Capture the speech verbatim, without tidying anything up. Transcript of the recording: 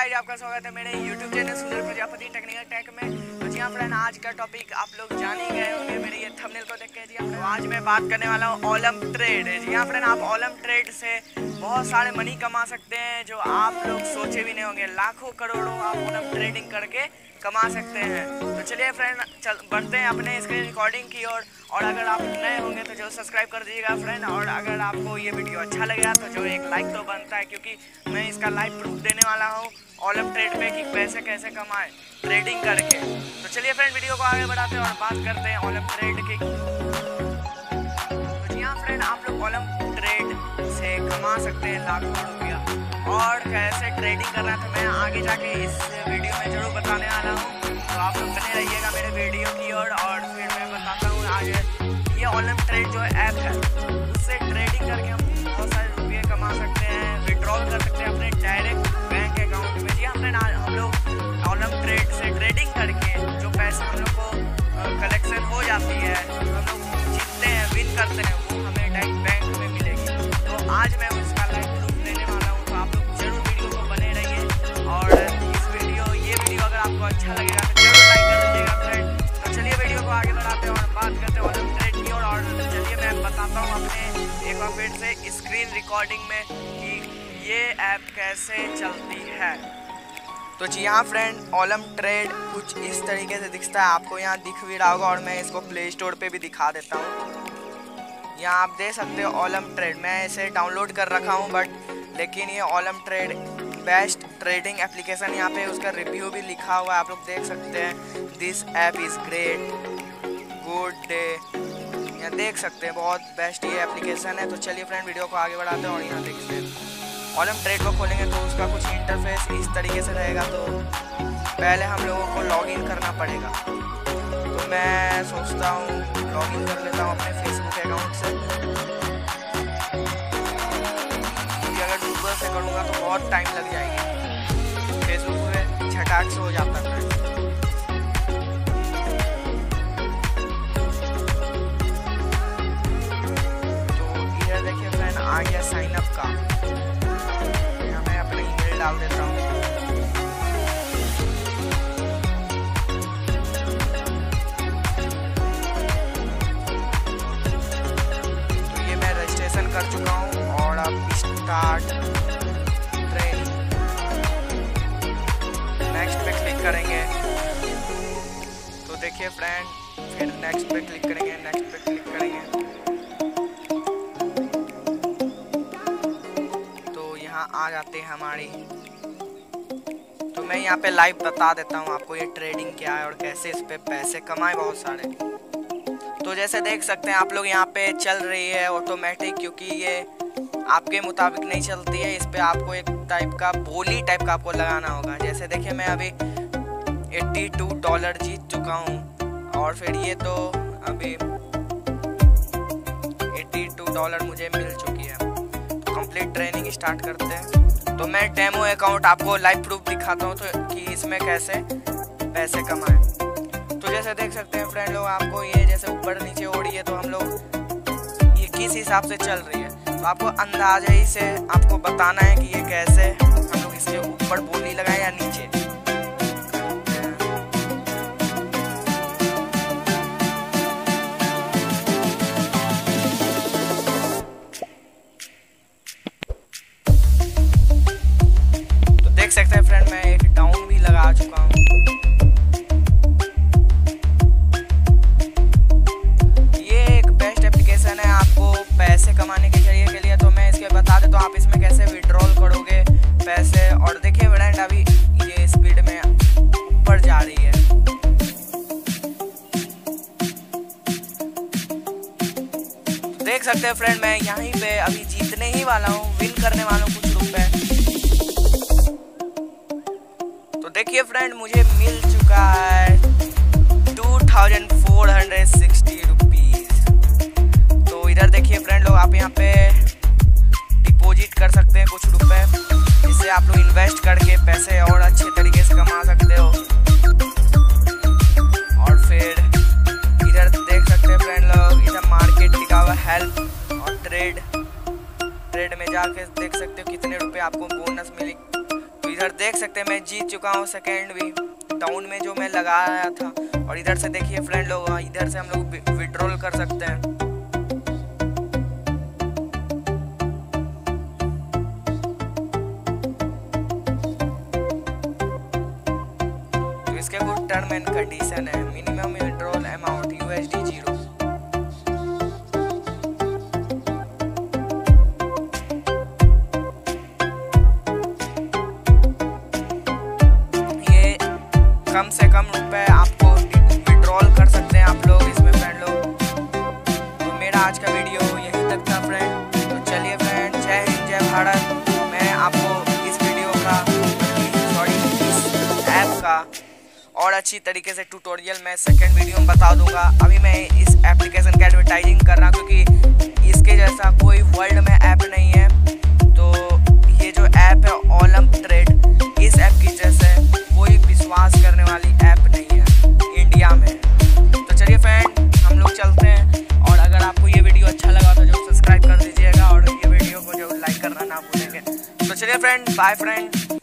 Guys, आपका स्वागत है मेरे यूट्यूब चैनल सुंदर प्रजापति टेक्निकल टेक में। तो जी हाँ फ्रेंड, आज का टॉपिक आप लोग जान ही गए होंगे मेरे ये थंबनेल को देख के। जी हाँ, आज मैं बात करने वाला हूँ ओलम ट्रेड। जी हाँ फ्रेंड, आप ओलम ट्रेड से बहुत सारे मनी कमा सकते हैं जो आप लोग सोचे भी नहीं होंगे। लाखों करोड़ों आप ओलम ट्रेडिंग करके कमा सकते हैं। तो चलिए फ्रेंड, चल बढ़ते हैं अपने स्क्रीन रिकॉर्डिंग की ओर। और, और अगर आप नए होंगे तो जो सब्सक्राइब कर दीजिएगा फ्रेंड। और अगर आपको ये वीडियो अच्छा लगेगा तो जो एक लाइक तो बनता है, क्योंकि मैं इसका लाइव प्रूफ देने वाला हूँ ओलम ट्रेड पे कि पैसे कैसे कमाएं ट्रेडिंग करके। तो चलिए फ्रेंड, वीडियो को आगे बढ़ाते हैं और बात करते हैं ओलम ट्रेड की। तो जी हाँ फ्रेंड, आप लोग ओलम ट्रेड से कमा सकते हैं लाखों रुपया। और कैसे ट्रेडिंग करना है तो मैं आगे जाके इस वीडियो में जरूर बताने वाला हूँ। तो आप लोग बने रहिएगा मेरे वीडियो की ओर। और फिर मैं बताता हूँ आज ये ओलम ट्रेड जो ऐप है उससे ट्रेडिंग करके हम बहुत सारे रुपये कमा सकते हैं, विड्रॉल कर सकते हैं अपने डायरेक्ट बैंक अकाउंट में। जी हाँ फ्रेंड, हम लोग ओलम ट्रेड से ट्रेडिंग करके जो पैसे हम लोग को कलेक्शन हो जाती है, हम लोग जीतते हैं, विन करते हैं, वो हमें डायरेक्ट बैंक में मिलेगी। तो आज मैं उसका लाइव प्रूफ देने वाला हूँ। तो आप लोग जरूर वीडियो को बने रहिए। और इस वीडियो ये वीडियो अगर आपको अच्छा लगेगा तो जरूर लाइक कर दीजिएगा फ्रेंड। तो चलिए वीडियो को आगे बढ़ाते हैं और बात करते हैं ओलम ट्रेड की ओर। और चलिए मैं बताता हूँ अपने एक बार फिर से स्क्रीन रिकॉर्डिंग में कि ये ऐप कैसे चलती है। तो जी हाँ फ्रेंड, ओलम ट्रेड कुछ इस तरीके से दिखता है। आपको यहाँ दिख भी रहा होगा और मैं इसको प्ले स्टोर पे भी दिखा देता हूँ। यहाँ आप देख सकते हो ओलम ट्रेड। मैं इसे डाउनलोड कर रखा हूँ बट लेकिन ये Olymp Trade best trading application, यहाँ पे उसका रिव्यू भी लिखा हुआ है, आप लोग देख सकते हैं। This app is great, good day, यहाँ देख सकते हैं, बहुत बेस्ट ये एप्लीकेशन है। तो चलिए फ्रेंड, वीडियो को आगे बढ़ाते हैं और यहाँ देखते हैं ओलम ट्रेड को खोलेंगे तो उसका कुछ इंटरफेस इस तरीके से रहेगा। तो पहले हम लोगों को लॉगिन करना पड़ेगा। तो मैं सोचता हूँ लॉगिन कर लेता हूँ अपने फेसबुक अकाउंट से, क्योंकि अगर गूगल से करूँगा तो बहुत टाइम लग जाएगी। फेसबुक पे झटाक से हो जाता है। तो इधर देखिए फ्रेंड, आ गया साइन अप का। यहाँ मैं अपना ईमेल डाल देता हूँ। कर चुका हूँ और अब स्टार्ट ट्रेनिंग, नेक्स्ट पे क्लिक करेंगे। तो देखिए फ्रेंड, फिर नेक्स्ट पे क्लिक करेंगे, नेक्स्ट पे क्लिक करेंगे। तो यहाँ आ जाते हैं हमारी। तो मैं यहाँ पे लाइव बता देता हूँ आपको ये ट्रेडिंग क्या है और कैसे इस पे पैसे कमाए बहुत सारे। तो जैसे देख सकते हैं आप लोग, यहाँ पे चल रही है ऑटोमेटिक, क्योंकि ये आपके मुताबिक नहीं चलती है। इस पे आपको एक टाइप का बोली टाइप का आपको लगाना होगा। जैसे देखिए मैं अभी बयासी डॉलर जीत चुका हूँ और फिर ये तो अभी बयासी डॉलर मुझे मिल चुकी है। तो कंप्लीट ट्रेनिंग स्टार्ट करते हैं। तो मैं डेमो अकाउंट आपको लाइव प्रूफ दिखाता हूँ तो कि इसमें कैसे पैसे कमाएं। तो जैसे देख सकते हैं फ्रेंड लोग, आपको ये जैसे ऊपर नीचे हो रही है तो हम लोग ये किस हिसाब से चल रही है तो आपको अंदाजा ही से आपको बताना है कि ये कैसे हम लोग इसके ऊपर बोली लगाए या नीचे। तो देख सकते हैं फ्रेंड, मैं एक डाउन भी लगा चुका हूँ। पैसे कमाने के जरिए के लिए तो मैं इसके बता देता हूँ आप इसमें कैसे विड्रॉल करोगे पैसे। और देखिए फ्रेंड, अभी ये स्पीड में ऊपर जा रही है। तो देख सकते हैं फ्रेंड, मैं यहीं पे अभी जीतने ही वाला हूँ, विन करने वाला हूँ कुछ रुपए। तो देखिए फ्रेंड, मुझे मिल चुका है two thousand four hundred sixty इधर देखिए फ्रेंड लोग, आप यहाँ पे डिपॉजिट कर सकते हैं कुछ रुपए, जिससे आप लोग इन्वेस्ट करके पैसे और अच्छे तरीके से कमा सकते हो। और फिर इधर देख सकते हैं फ्रेंड लोग, इधर मार्केट लिखा हुआ हेल्प और ट्रेड ट्रेड में जाके देख सकते हो कितने रुपए आपको बोनस मिले। तो इधर इधर देख सकते हैं मैं जीत चुका हूँ सेकेंड भी डाउन में जो मैं लगाया था। और इधर से देखिए फ्रेंड लोग, इधर से हम लोग विड्रॉल कर सकते हैं। तो इसके कुछ टर्म एंड कंडीशन है। Minimum withdrawal amount USD zero. कम से कम रुपए आपको विड्रॉल कर सकते हैं आप लोग इसमें फ्रेंड लोग। तो मेरा आज का वीडियो यहीं तक था फ्रेंड। तो चलिए फ्रेंड, जय हिंद जय भारत। मैं आपको इस वीडियो का सॉरी इस ऐप का और अच्छी तरीके से ट्यूटोरियल मैं सेकंड वीडियो में बता दूंगा। अभी मैं इस एप्लीकेशन की एडवर्टाइजिंग कर रहा हूँ क्योंकि इसके जैसा कोई वर्ल्ड में ऐप नहीं है। तो ये जो ऐप है ओलम ट्रेड, इस ऐप की जैसे कोई विश्वास करने वाली ऐप नहीं है इंडिया में। तो चलिए फ्रेंड, हम लोग चलते हैं। और अगर आपको ये वीडियो अच्छा लगा तो जो सब्सक्राइब कर दीजिएगा और ये वीडियो को जो लाइक करना ना भूलेंगे। तो चलिए फ्रेंड, बाय फ्रेंड।